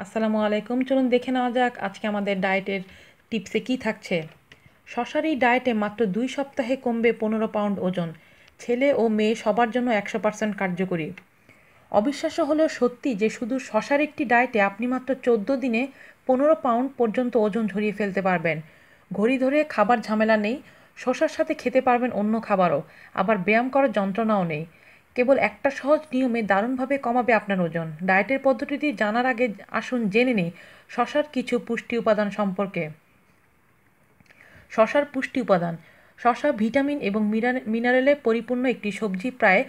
আসসালামু আলাইকুম। চলুন দেখে নেওয়া যাক আজকে আমাদের ডায়েটের টিপসে কি থাকছে। শশার এই ডায়েটে মাত্র 2 সপ্তাহে কমবে 15 পাউন্ড ওজন। ছেলে ও মেয়ে সবার জন্য 100% কার্যকরী। অবিশ্বাস্য হলেও সত্যি যে শুধু শশার একটি ডায়েটে আপনি মাত্র 14 দিনে 15 পাউন্ড পর্যন্ত ওজন ঝরিয়ে ফেলতে পারবেন। ঘড়ি ধরে খাবার ঝামেলা নেই, শশার সাথে খেতে পারবেন অন্য খাবারও, আবার ব্যায়াম করার যন্ত্রণাও নেই। কেবল একটা সহজ নিয়মে দারুণভাবে কমাবে আপনার ওজন। ডায়েটের পদ্ধতিটি জানার আগে আসুন জেনে নিই শশার কিছু পুষ্টি উপাদান সম্পর্কে। শশার পুষ্টি উপাদান: শশা ভিটামিন এবং মিনারেলে পরিপূর্ণ একটি সবজি, প্রায়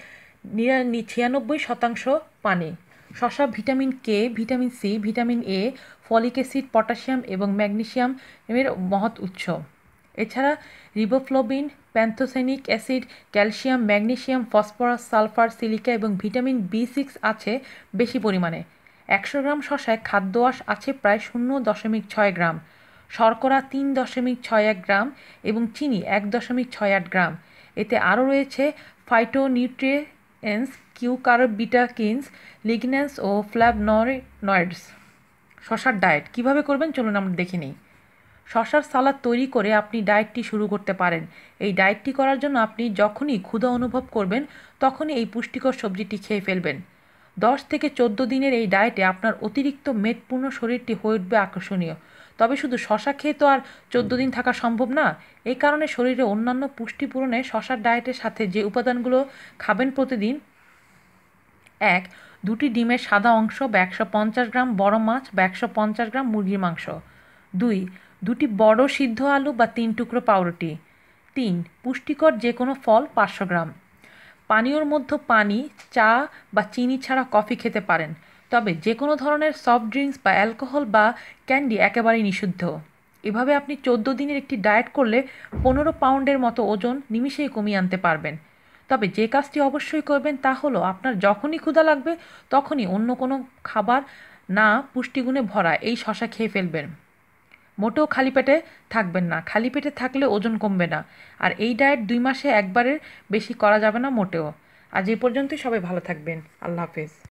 96% পানি। শশা vitamin K, vitamin C, vitamin A, folic acid, potassium এবং ম্যাগনেসিয়াম এর মহৎ উৎস। এছাড়া riboflavin, pantothenic acid, calcium, magnesium, phosphorus, sulphur, silica এবং ভিটামিন বি6 আছে বেশি পরিমাণে। 100 গ্রাম শশায় খাদ্য আঁশ আছে প্রায় 0.6 গ্রাম, শর্করা 3.61 গ্রাম এবং চিনি 1.68 গ্রাম। এতে আরও রয়েছে ফাইটোনিউট্রিয়েন্টস, কিউকারবিটাকিনস, লিগন্যান্স ও ফ্ল্যাভোনয়েডস। শশার ডায়েট কীভাবে করবেন চলুন আমরা দেখে নিই। শশার সালাদ তৈরি করে আপনি ডায়েটটি শুরু করতে পারেন। এই ডায়েটটি করার জন্য আপনি যখনই ক্ষুধা অনুভব করবেন তখনই এই পুষ্টিকর সবজিটি খেয়ে ফেলবেন। 10 থেকে 14 দিনের এই ডায়েটে আপনার অতিরিক্ত মেদপূর্ণ শরীরটি হয়ে উঠবে আকর্ষণীয়। তবে শুধু শশা খেয়ে তো আর 14 দিন থাকা সম্ভব না। এই কারণে শরীরে অন্যান্য পুষ্টি পূরণে শশার ডায়েটের সাথে যে উপাদানগুলো খাবেন প্রতিদিন: 1. 2টি ডিমের সাদা অংশ বা 150 গ্রাম বড় মাছ বা 150 গ্রাম মুরগির মাংস। 2. 2টি বড় সিদ্ধ আলু বা 3 টুকরো পাউরুটি। 3. পুষ্টিকর যে কোনো ফল 500 গ্রাম। পানীয়র মধ্যে পানি, চা বা চিনি ছাড়া কফি খেতে পারেন, তবে যে কোনো ধরনের সফট ড্রিঙ্কস বা অ্যালকোহল বা ক্যান্ডি একেবারেই নিষিদ্ধ। এভাবে আপনি 14 দিনের একটি ডায়েট করলে 15 পাউন্ডের মতো ওজন নিমিষেই কমিয়ে আনতে পারবেন। তবে যে কাজটি অবশ্যই করবেন তা হলো আপনার যখনই ক্ষুধা লাগবে তখনই অন্য কোনো খাবার না পুষ্টিগুণে ভরা এই শশা খেয়ে ফেলবেন। মোটেও খালি পেটে থাকবেন না, খালি পেটে থাকলে ওজন কমবে না। আর এই ডায়েট 2 মাসে একবারের বেশি করা যাবে না মোটেও। আজ এই পর্যন্তই, সবাই ভালো থাকবেন। আল্লাহ হাফেজ।